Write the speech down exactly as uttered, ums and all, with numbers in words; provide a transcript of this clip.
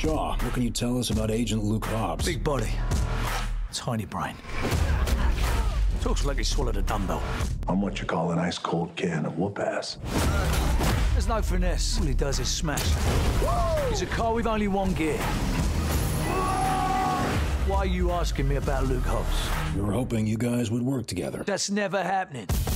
Shaw, what can you tell us about Agent Luke Hobbs? Big body, tiny brain. Talks like he swallowed a dumbbell. I'm what you call an ice-cold can of whoop-ass. There's no finesse. All he does is smash. He's a car with only one gear. Why are you asking me about Luke Hobbs? We were hoping you guys would work together. That's never happening.